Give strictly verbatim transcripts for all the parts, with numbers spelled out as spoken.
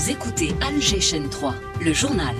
Vous écoutez Alger Chaîne trois, le journal.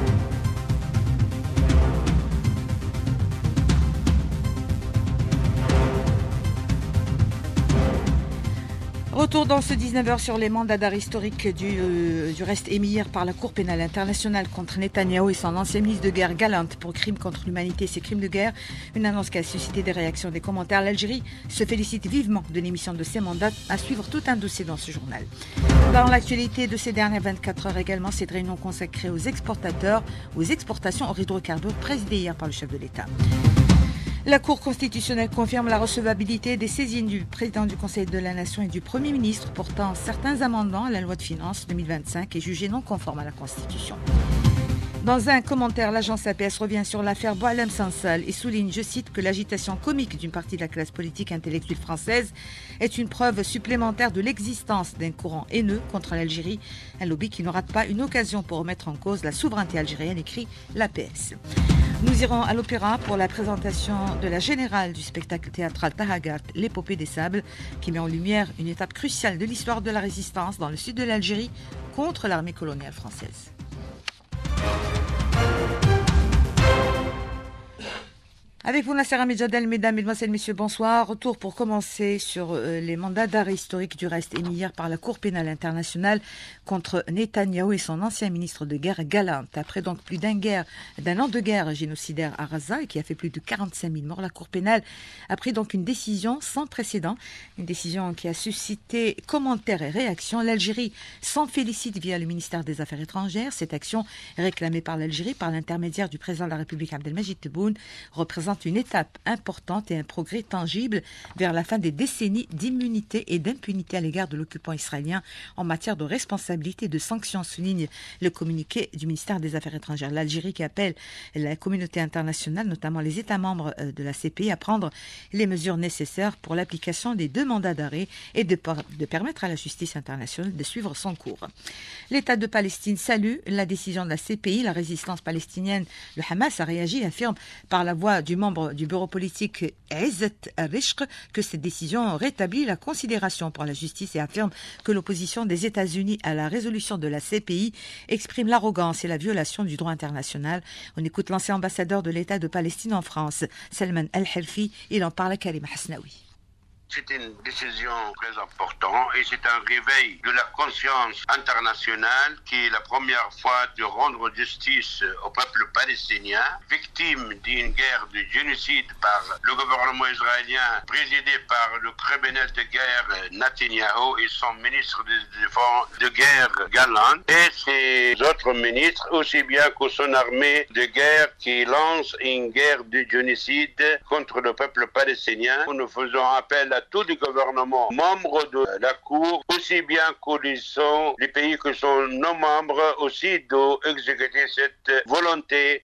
Retour dans ce dix-neuf heures sur les mandats d'arrêt historiques du, euh, du reste émis hier par la Cour pénale internationale contre Netanyahou et son ancien ministre de guerre Gallant pour crimes contre l'humanité et ses crimes de guerre. Une annonce qui a suscité des réactions, des commentaires. L'Algérie se félicite vivement de l'émission de ces mandats. À suivre tout un dossier dans ce journal. Dans l'actualité de ces dernières vingt-quatre heures également, cette réunion consacrée aux exportateurs, aux exportations hors hydrocarbures présidée hier par le chef de l'État. La Cour constitutionnelle confirme la recevabilité des saisines du président du Conseil de la Nation et du Premier ministre portant certains amendements à la loi de finances deux mille vingt-cinq et jugés non conformes à la Constitution. Dans un commentaire, l'agence A P S revient sur l'affaire Boualem Sansal et souligne, je cite, que l'agitation comique d'une partie de la classe politique intellectuelle française est une preuve supplémentaire de l'existence d'un courant haineux contre l'Algérie, un lobby qui ne rate pas une occasion pour remettre en cause la souveraineté algérienne, écrit l'A P S. Nous irons à l'Opéra pour la présentation de la générale du spectacle théâtral Tahagat, l'épopée des sables, qui met en lumière une étape cruciale de l'histoire de la résistance dans le sud de l'Algérie contre l'armée coloniale française. Avec vous, Nasser Amidjadel, mesdames, mesdemoiselles, messieurs, bonsoir. Retour pour commencer sur euh, les mandats d'arrêt historique du reste émis hier par la Cour pénale internationale contre Netanyahou et son ancien ministre de guerre Gallant. Après donc plus d'un guerre, d'un an de guerre génocidaire à Gaza et qui a fait plus de quarante-cinq mille morts, la Cour pénale a pris donc une décision sans précédent, une décision qui a suscité commentaires et réactions. L'Algérie s'en félicite via le ministère des Affaires étrangères. Cette action réclamée par l'Algérie par l'intermédiaire du président de la République Abdelmajid Tebboune représente une étape importante et un progrès tangible vers la fin des décennies d'immunité et d'impunité à l'égard de l'occupant israélien en matière de responsabilité et de sanctions, souligne le communiqué du ministère des Affaires étrangères. L'Algérie qui appelle la communauté internationale, notamment les États membres de la C P I, à prendre les mesures nécessaires pour l'application des deux mandats d'arrêt et de, de permettre à la justice internationale de suivre son cours. L'État de Palestine salue la décision de la C P I. La résistance palestinienne, le Hamas, a réagi et affirme par la voix du membre du bureau politique Izzet al-Rishq que cette décision rétablit la considération pour la justice et affirme que l'opposition des États-Unis à la résolution de la C P I exprime l'arrogance et la violation du droit international. On écoute l'ancien ambassadeur de l'État de Palestine en France, Salman Al-Helfi. Il en parle à Karima Hasnaoui. C'est une décision très importante et c'est un réveil de la conscience internationale qui est la première fois de rendre justice au peuple palestinien, victime d'une guerre de génocide par le gouvernement israélien présidé par le criminel de guerre Netanyahou et son ministre de défense de guerre Gallant et ses autres ministres, aussi bien que son armée de guerre qui lance une guerre de génocide contre le peuple palestinien. Nous faisons appel à à tous les gouvernements membres de la Cour, aussi bien que les, sont, les pays qui sont non membres, aussi d'exécuter cette volonté.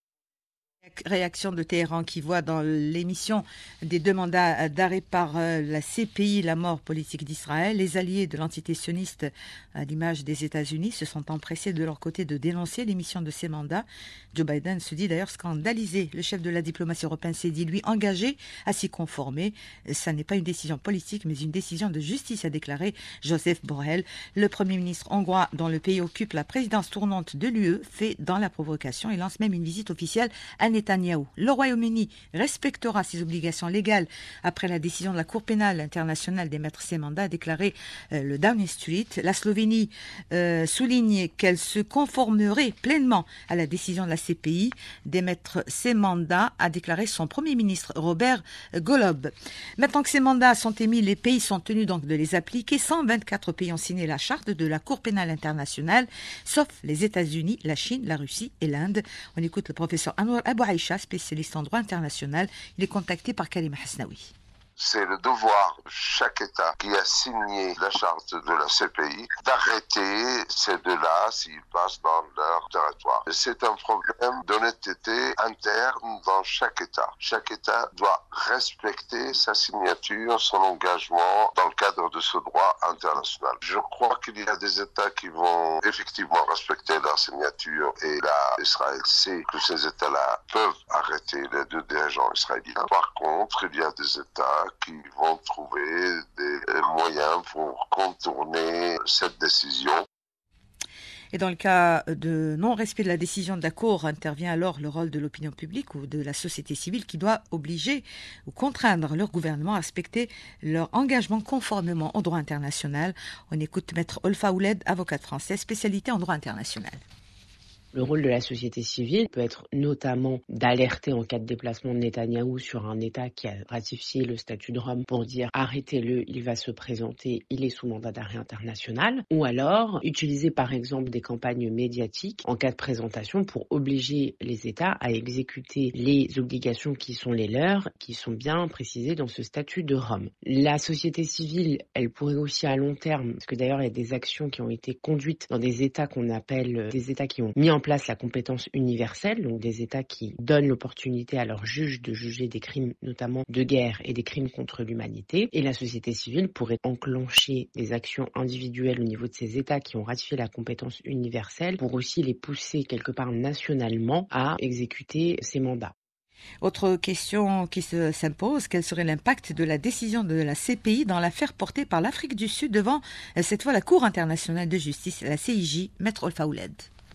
Réaction de Téhéran qui voit dans l'émission des deux mandats d'arrêt par la C P I la mort politique d'Israël. Les alliés de l'entité sioniste, à l'image des États-Unis, se sont empressés de leur côté de dénoncer l'émission de ces mandats. Joe Biden se dit d'ailleurs scandalisé. Le chef de la diplomatie européenne s'est dit, lui, engagé à s'y conformer. Ça n'est pas une décision politique, mais une décision de justice, a déclaré Joseph Borrell. Le Premier ministre hongrois, dont le pays occupe la présidence tournante de l'U E, fait dans la provocation et lance même une visite officielle à Netanyahou. Le Royaume-Uni respectera ses obligations légales après la décision de la Cour pénale internationale d'émettre ses mandats, a déclaré euh, le Downing Street. La Slovénie euh, souligne qu'elle se conformerait pleinement à la décision de la C P I d'émettre ses mandats, a déclaré son Premier ministre Robert Golob. Maintenant que ces mandats sont émis, les pays sont tenus donc de les appliquer. cent vingt-quatre pays ont signé la charte de la Cour pénale internationale, sauf les États-Unis, la Chine, la Russie et l'Inde. On écoute le professeur Anwar Abou Aïcha, spécialiste en droit international. Il est contacté par Karima Hasnaoui. C'est le devoir de chaque État qui a signé la charte de la C P I d'arrêter ces deux-là s'ils passent dans leur territoire. C'est un problème d'honnêteté interne dans chaque État. Chaque État doit respecter sa signature, son engagement dans le cadre de ce droit international. Je crois qu'il y a des États qui vont effectivement respecter leur signature et là, Israël sait que ces États-là peuvent arrêter les deux dirigeants israéliens. Par contre, il y a des États qui vont trouver des moyens pour contourner cette décision. Et dans le cas de non-respect de la décision de la Cour, intervient alors le rôle de l'opinion publique ou de la société civile qui doit obliger ou contraindre leur gouvernement à respecter leur engagement conformément au droit international. On écoute Maître Olfa Ouled, avocate française, spécialité en droit international. Le rôle de la société civile peut être notamment d'alerter en cas de déplacement de Netanyahou sur un État qui a ratifié le statut de Rome pour dire arrêtez-le, il va se présenter, il est sous mandat d'arrêt international. Ou alors utiliser par exemple des campagnes médiatiques en cas de présentation pour obliger les États à exécuter les obligations qui sont les leurs, qui sont bien précisées dans ce statut de Rome. La société civile, elle pourrait aussi à long terme, parce que d'ailleurs il y a des actions qui ont été conduites dans des États qu'on appelle des États qui ont mis en place la compétence universelle, donc des États qui donnent l'opportunité à leurs juges de juger des crimes notamment de guerre et des crimes contre l'humanité. Et la société civile pourrait enclencher des actions individuelles au niveau de ces États qui ont ratifié la compétence universelle pour aussi les pousser quelque part nationalement à exécuter ces mandats. Autre question qui se, s'impose, quel serait l'impact de la décision de la C P I dans l'affaire portée par l'Afrique du Sud devant cette fois la Cour internationale de justice, la C I J, Maître Olfa Ouled?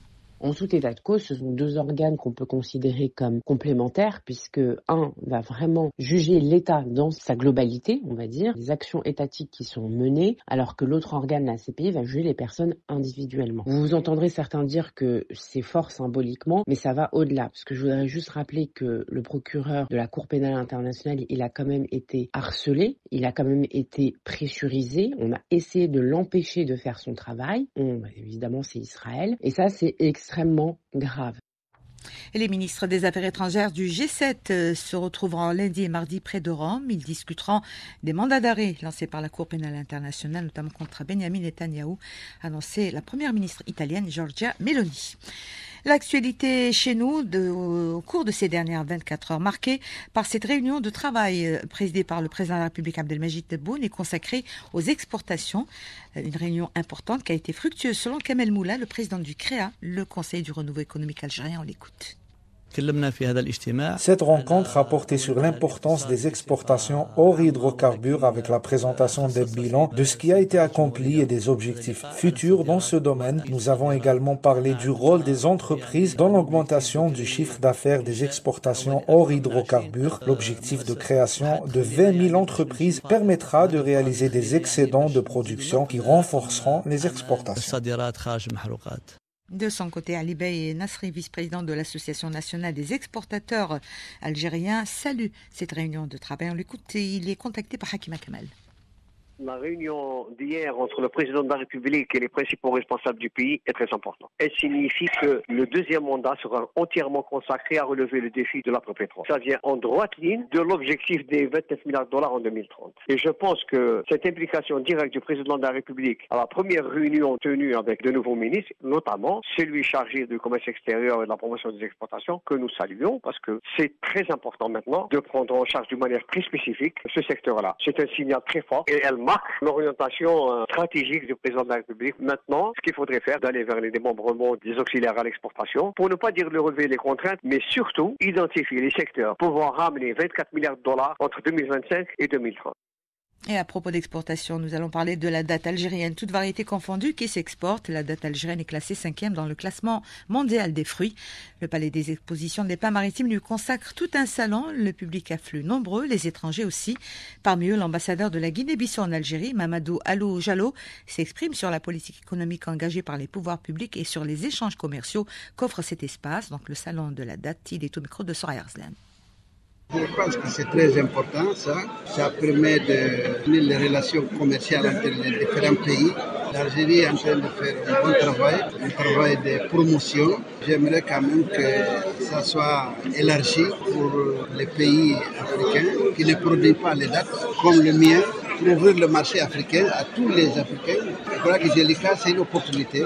En tout état de cause, ce sont deux organes qu'on peut considérer comme complémentaires puisque un va vraiment juger l'État dans sa globalité, on va dire, les actions étatiques qui sont menées, alors que l'autre organe, la C P I, va juger les personnes individuellement. Vous vous entendrez certains dire que c'est fort symboliquement, mais ça va au-delà, parce que je voudrais juste rappeler que le procureur de la Cour pénale internationale, il a quand même été harcelé, il a quand même été pressurisé, on a essayé de l'empêcher de faire son travail, on, évidemment c'est Israël, et ça c'est extrêmement extrêmement grave. Et les ministres des Affaires étrangères du G sept se retrouveront lundi et mardi près de Rome. Ils discuteront des mandats d'arrêt lancés par la Cour pénale internationale, notamment contre Benjamin Netanyahou, annoncé la première ministre italienne Giorgia Meloni. L'actualité chez nous de, au cours de ces dernières vingt-quatre heures, marquée par cette réunion de travail présidée par le président de la République Abdelmajid Tebboune et consacrée aux exportations. Une réunion importante qui a été fructueuse selon Kamel Moula, le président du C R E A, le Conseil du renouveau économique algérien. On l'écoute. Cette rencontre a porté sur l'importance des exportations hors hydrocarbures avec la présentation des bilans de ce qui a été accompli et des objectifs futurs dans ce domaine. Nous avons également parlé du rôle des entreprises dans l'augmentation du chiffre d'affaires des exportations hors hydrocarbures. L'objectif de création de vingt mille entreprises permettra de réaliser des excédents de production qui renforceront les exportations. De son côté, Ali Bey Nasri, vice-président de l'Association nationale des exportateurs algériens, salue cette réunion de travail. On l'écoute et il est contacté par Hakima Kamal. La réunion d'hier entre le président de la République et les principaux responsables du pays est très importante. Elle signifie que le deuxième mandat sera entièrement consacré à relever le défi de l'après-pétrole. Ça vient en droite ligne de l'objectif des vingt-neuf milliards de dollars en deux mille trente. Et je pense que cette implication directe du président de la République à la première réunion tenue avec de nouveaux ministres, notamment celui chargé du commerce extérieur et de la promotion des exportations, que nous saluons parce que c'est très important maintenant de prendre en charge d'une manière très spécifique ce secteur-là. C'est un signal très fort et elle marque l'orientation stratégique du président de la République. Maintenant, ce qu'il faudrait faire, d'aller vers les démembrements des auxiliaires à l'exportation, pour ne pas dire de relever les contraintes, mais surtout identifier les secteurs pouvant ramener vingt-quatre milliards de dollars entre deux mille vingt-cinq et deux mille trente. Et à propos d'exportation, nous allons parler de la date algérienne, toute variété confondue, qui s'exporte. La date algérienne est classée cinquième dans le classement mondial des fruits. Le Palais des Expositions des Pins Maritimes lui consacre tout un salon. Le public afflue nombreux, les étrangers aussi. Parmi eux, l'ambassadeur de la Guinée-Bissau en Algérie, Mamadou Alou Jallo, s'exprime sur la politique économique engagée par les pouvoirs publics et sur les échanges commerciaux qu'offre cet espace. Donc le salon de la date, il est au micro de Soraya Arslan. Je pense que c'est très important ça. Ça permet de tenir les relations commerciales entre les différents pays. L'Algérie est en train de faire un bon travail, un travail de promotion. J'aimerais quand même que ça soit élargi pour les pays africains qui ne produisent pas les dates, comme le mien, pour ouvrir le marché africain à tous les Africains. Je crois que Jelika, c'est une opportunité.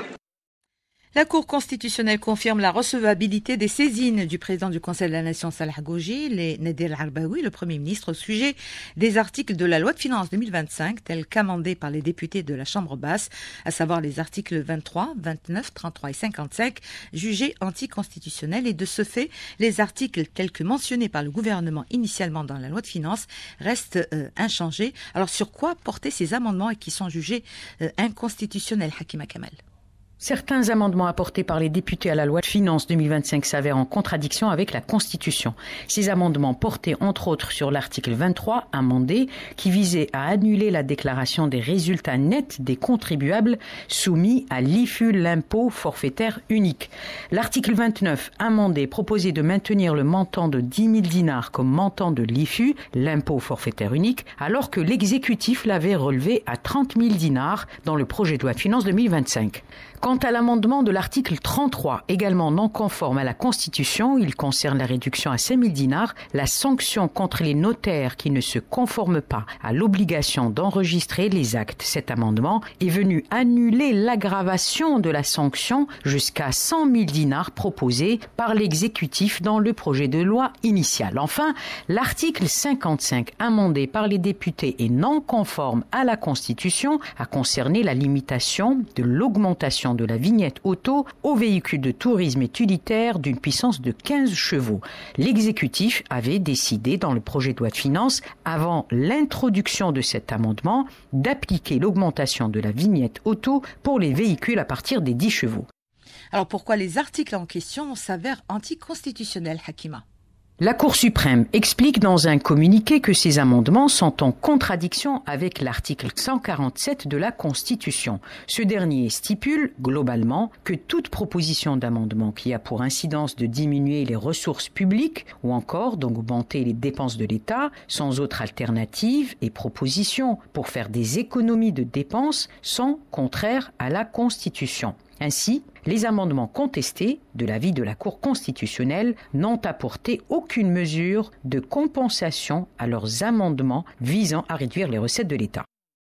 La Cour constitutionnelle confirme la recevabilité des saisines du président du Conseil de la Nation Salah Ghaouji et Nader Arbaoui, le Premier ministre, au sujet des articles de la loi de finances deux mille vingt-cinq, tels qu'amendés par les députés de la Chambre basse, à savoir les articles vingt-trois, vingt-neuf, trente-trois et cinquante-cinq, jugés anticonstitutionnels. Et de ce fait, les articles tels que mentionnés par le gouvernement initialement dans la loi de finances restent euh, inchangés. Alors sur quoi porter ces amendements et qui sont jugés euh, inconstitutionnels, Hakima Kamal? Certains amendements apportés par les députés à la loi de finances deux mille vingt-cinq s'avèrent en contradiction avec la Constitution. Ces amendements portaient entre autres sur l'article vingt-trois, amendé, qui visait à annuler la déclaration des résultats nets des contribuables soumis à l'I F U, l'impôt forfaitaire unique. L'article vingt-neuf, amendé, proposait de maintenir le montant de dix mille dinars comme montant de l'I F U, l'impôt forfaitaire unique, alors que l'exécutif l'avait relevé à trente mille dinars dans le projet de loi de finances deux mille vingt-cinq. Quant à l'amendement de l'article trente-trois, également non conforme à la Constitution, il concerne la réduction à cinq mille dinars, la sanction contre les notaires qui ne se conforment pas à l'obligation d'enregistrer les actes. Cet amendement est venu annuler l'aggravation de la sanction jusqu'à cent mille dinars proposée par l'exécutif dans le projet de loi initial. Enfin, l'article cinquante-cinq, amendé par les députés et non conforme à la Constitution, a concerné la limitation de l'augmentation de la vignette auto aux véhicules de tourisme utilitaire d'une puissance de quinze chevaux. L'exécutif avait décidé dans le projet de loi de finances, avant l'introduction de cet amendement, d'appliquer l'augmentation de la vignette auto pour les véhicules à partir des dix chevaux. Alors pourquoi les articles en question s'avèrent anticonstitutionnels, Hakima ? La Cour suprême explique dans un communiqué que ces amendements sont en contradiction avec l'article cent quarante-sept de la Constitution. Ce dernier stipule, globalement, que toute proposition d'amendement qui a pour incidence de diminuer les ressources publiques ou encore d'augmenter les dépenses de l'État, sans autre alternative et proposition pour faire des économies de dépenses, sont contraires à la Constitution. Ainsi, les amendements contestés, de l'avis de la Cour constitutionnelle, n'ont apporté aucune mesure de compensation à leurs amendements visant à réduire les recettes de l'État.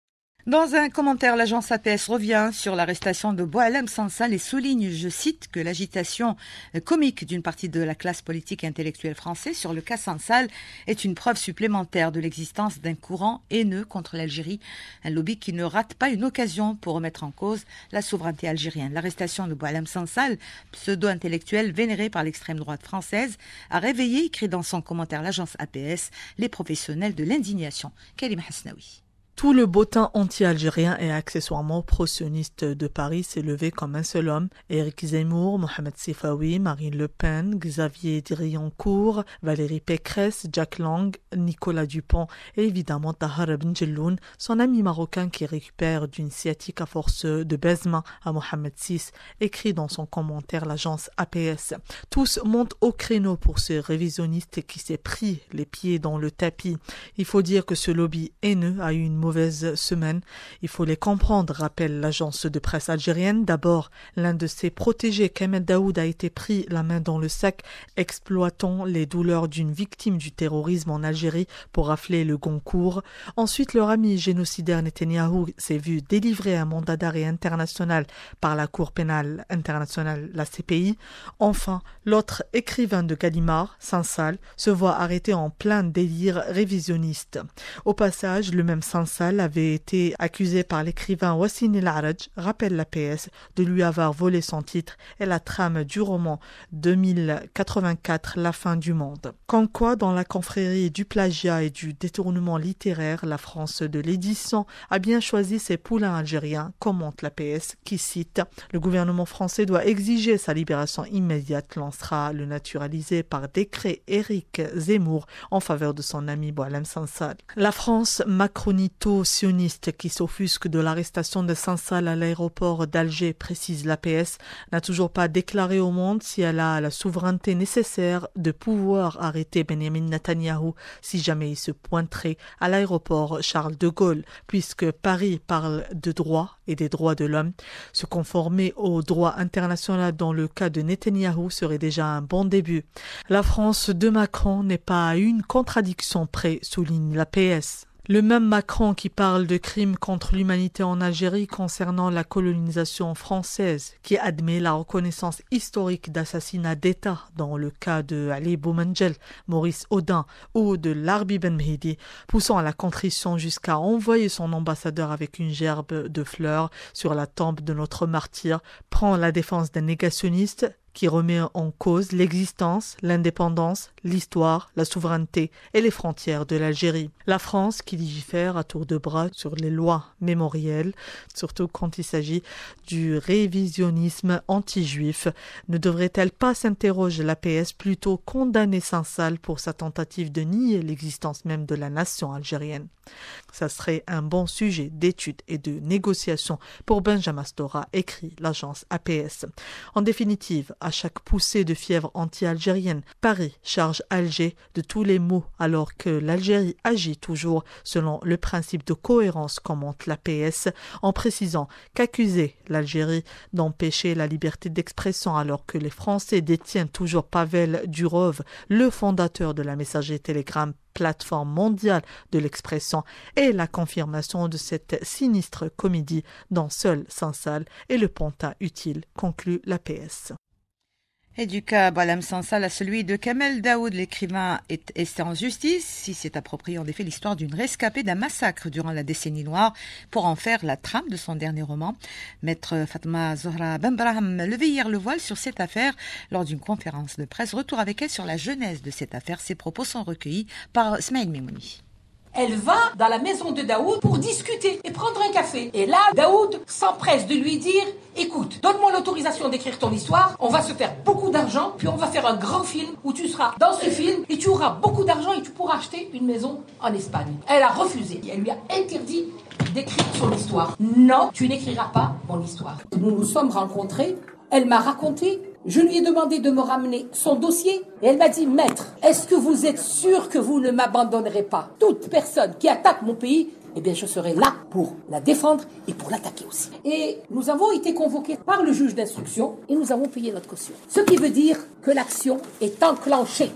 Dans un commentaire, l'agence A P S revient sur l'arrestation de Boualem Sansal et souligne, je cite, que l'agitation comique d'une partie de la classe politique et intellectuelle française sur le cas Sansal est une preuve supplémentaire de l'existence d'un courant haineux contre l'Algérie, un lobby qui ne rate pas une occasion pour remettre en cause la souveraineté algérienne. L'arrestation de Boualem Sansal, pseudo-intellectuel vénéré par l'extrême droite française, a réveillé, écrit dans son commentaire l'agence A P S, les professionnels de l'indignation. Karim Hasnaoui. Tout le bottin anti-algérien et accessoirement pro-sioniste de Paris s'est levé comme un seul homme. Éric Zemmour, Mohamed Sifawi, Marine Le Pen, Xavier Driancourt, Valérie Pécresse, Jack Lang, Nicolas Dupont et évidemment Tahar Ben Jelloun, son ami marocain qui récupère d'une sciatique à force de baisement à Mohamed six, écrit dans son commentaire l'agence A P S. Tous montent au créneau pour ce révisionniste qui s'est pris les pieds dans le tapis. Il faut dire que ce lobby haineux a eu une mauvaise semaine. Il faut les comprendre, rappelle l'agence de presse algérienne. D'abord, l'un de ses protégés, Kemal Daoud, a été pris la main dans le sac, exploitant les douleurs d'une victime du terrorisme en Algérie pour rafler le Goncourt. Ensuite, leur ami génocidaire Netanyahou s'est vu délivrer un mandat d'arrêt international par la Cour pénale internationale, la C P I. Enfin, l'autre écrivain de Gallimard, Sansal, se voit arrêté en plein délire révisionniste. Au passage, le même Sansal avait été accusé par l'écrivain Wassim El Araj, rappelle l'A P S, de lui avoir volé son titre et la trame du roman deux mille quatre-vingt-quatre, La fin du monde. Comme quoi, dans la confrérie du plagiat et du détournement littéraire, la France de l'édition a bien choisi ses poulains algériens, commente l'A P S, qui cite « Le gouvernement français doit exiger sa libération immédiate, lancera le naturalisé par décret Éric Zemmour en faveur de son ami Boualem Sansal. » La France macronito-sioniste qui s'offusque de l'arrestation de Sansal à l'aéroport d'Alger, précise l'A P S, n'a toujours pas déclaré au monde si elle a la souveraineté nécessaire de pouvoir arrêter Benjamin Netanyahou si jamais il se pointerait à l'aéroport Charles de Gaulle, puisque Paris parle de droit et des droits de l'homme. Se conformer au droit international dans le cas de Netanyahou serait déjà un bon début. La France de Macron n'est pas à une contradiction près, souligne l'A P S. Le même Macron qui parle de crimes contre l'humanité en Algérie concernant la colonisation française, qui admet la reconnaissance historique d'assassinats d'État dans le cas de Ali Boumendjel, Maurice Audin ou de Larbi Ben Mehdi, poussant à la contrition jusqu'à envoyer son ambassadeur avec une gerbe de fleurs sur la tombe de notre martyr, prend la défense d'un négationniste qui remet en cause l'existence, l'indépendance, l'histoire, la souveraineté et les frontières de l'Algérie. La France qui légifère à tour de bras sur les lois mémorielles, surtout quand il s'agit du révisionnisme anti-juif, ne devrait-elle pas, s'interroge l'A P S, plutôt condamner Saint-Salle pour sa tentative de nier l'existence même de la nation algérienne? Ça serait un bon sujet d'étude et de négociation pour Benjamin Stora, écrit l'agence A P S. En définitive, à chaque poussée de fièvre anti-algérienne, Paris charge Alger de tous les maux alors que l'Algérie agit toujours selon le principe de cohérence, commente l'A P S, en précisant qu'accuser l'Algérie d'empêcher la liberté d'expression alors que les Français détiennent toujours Pavel Durov, le fondateur de la messagerie Telegram, plateforme mondiale de l'expression, est la confirmation de cette sinistre comédie dont seul Saint-Salle est le pantin utile, conclut l'A P S. Et du cas Boualem Sansal à celui de Kamel Daoud, l'écrivain est resté en justice. Il s'est approprié en effet l'histoire d'une rescapée d'un massacre durant la décennie noire pour en faire la trame de son dernier roman. Maître Fatma Zohra Benbraham levait hier le voile sur cette affaire lors d'une conférence de presse. Retour avec elle sur la genèse de cette affaire. Ses propos sont recueillis par Smaïl Memouni. Elle va dans la maison de Daoud pour discuter et prendre un café. Et là, Daoud s'empresse de lui dire « Écoute, donne-moi l'autorisation d'écrire ton histoire, on va se faire beaucoup d'argent, puis on va faire un grand film où tu seras dans ce film et tu auras beaucoup d'argent et tu pourras acheter une maison en Espagne. » Elle a refusé. Elle lui a interdit d'écrire son histoire. « Non, tu n'écriras pas mon histoire. » Nous nous sommes rencontrés, elle m'a raconté. Je lui ai demandé de me ramener son dossier et elle m'a dit « Maître, est-ce que vous êtes sûr que vous ne m'abandonnerez pas? Toute personne qui attaque mon pays, eh bien je serai là pour la défendre et pour l'attaquer aussi. » Et nous avons été convoqués par le juge d'instruction et nous avons payé notre caution. Ce qui veut dire que l'action est enclenchée.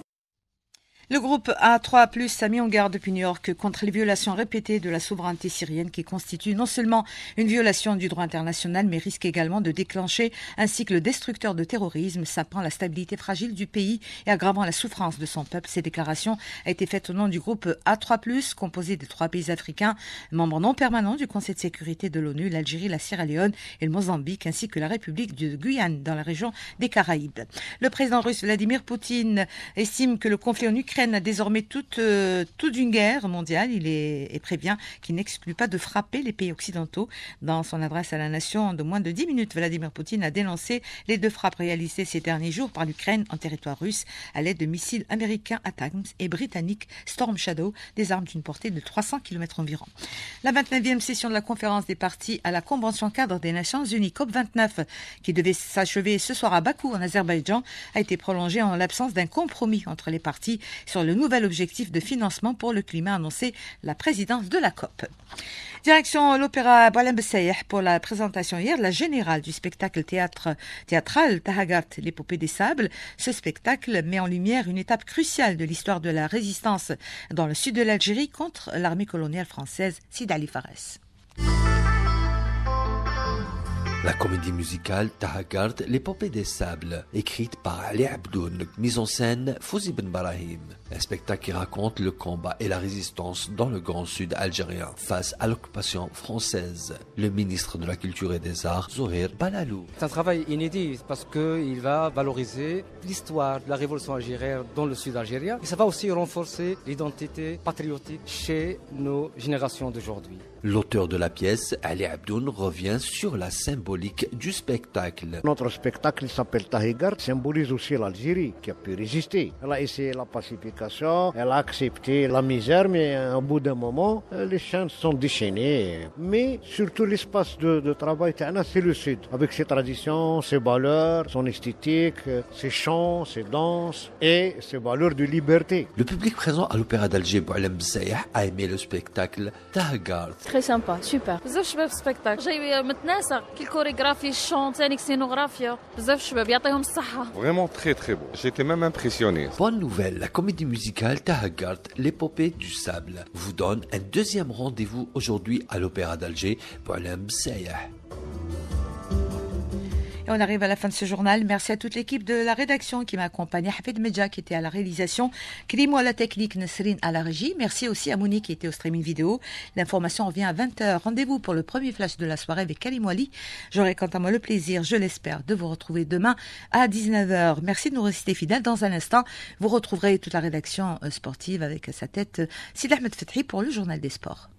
Le groupe A trois plus a mis en garde depuis New York contre les violations répétées de la souveraineté syrienne qui constituent non seulement une violation du droit international mais risque également de déclencher un cycle destructeur de terrorisme, sapant la stabilité fragile du pays et aggravant la souffrance de son peuple. Ces déclarations ont été faites au nom du groupe A trois plus, composé de trois pays africains, membres non permanents du Conseil de sécurité de l'ONU, l'Algérie, la Sierra Leone et le Mozambique, ainsi que la République de Guyane dans la région des Caraïbes. Le président russe Vladimir Poutine estime que le conflit en Ukraine a désormais toute, euh, toute une guerre mondiale. Il est, et prévient qu'il n'exclut pas de frapper les pays occidentaux. Dans son adresse à la nation de moins de dix minutes, Vladimir Poutine a dénoncé les deux frappes réalisées ces derniers jours par l'Ukraine en territoire russe à l'aide de missiles américains Abrams et britanniques Storm Shadow, des armes d'une portée de trois cents kilomètres environ. La vingt-neuvième session de la conférence des parties à la Convention cadre des Nations Unies, COP vingt-neuf, qui devait s'achever ce soir à Bakou en Azerbaïdjan, a été prolongée en l'absence d'un compromis entre les parties sur le nouvel objectif de financement pour le climat annoncé la présidence de la COP. Direction l'opéra Boualem Saïh pour la présentation hier de la générale du spectacle théâtre, théâtral Tahagart, l'épopée des sables. Ce spectacle met en lumière une étape cruciale de l'histoire de la résistance dans le sud de l'Algérie contre l'armée coloniale française Sid Ali Fares. La comédie musicale Tahagart, l'épopée des sables, écrite par Ali Abdoun, mise en scène Fouzi Ben Brahim. Un spectacle qui raconte le combat et la résistance dans le Grand Sud algérien face à l'occupation française. Le ministre de la Culture et des Arts, Zohir Balalou. C'est un travail inédit parce qu'il va valoriser l'histoire de la révolution algérienne dans le Sud algérien et ça va aussi renforcer l'identité patriotique chez nos générations d'aujourd'hui. L'auteur de la pièce, Ali Abdoun, revient sur la symbolique du spectacle. Notre spectacle s'appelle Tahagart, symbolise aussi l'Algérie qui a pu résister. Elle a essayé la pacification, elle a accepté la misère, mais au bout d'un moment, les chaînes sont déchaînées. Mais surtout l'espace de, de travail, c'est le Sud, avec ses traditions, ses valeurs, son esthétique, ses chants, ses danses et ses valeurs de liberté. Le public présent à l'Opéra d'Alger, Boualem Saïh, a aimé le spectacle Tahagart. Très sympa, super. بزاف شباب سبيكتاكل جاي متناسق كي الكوريغرافي الشون ثاني سينوغرافيا بزاف شباب يعطيهم الصحة. Vraiment très très beau. J'étais même impressionné. Bonne nouvelle, la comédie musicale Tahagart, l'épopée du sable, vous donne un deuxième rendez-vous aujourd'hui à l'Opéra d'Alger, Boualem Saïh. Et on arrive à la fin de ce journal. Merci à toute l'équipe de la rédaction qui m'a accompagné. Hafid Medja qui était à la réalisation. Krimo à la technique, Nesrine à la régie. Merci aussi à Monique qui était au streaming vidéo. L'information revient à vingt heures. Rendez-vous pour le premier flash de la soirée avec Karim Wali. J'aurai quant à moi le plaisir, je l'espère, de vous retrouver demain à dix-neuf heures. Merci de nous rester fidèles. Dans un instant, vous retrouverez toute la rédaction sportive avec à sa tête Sid Ahmed Fethi pour le journal des sports.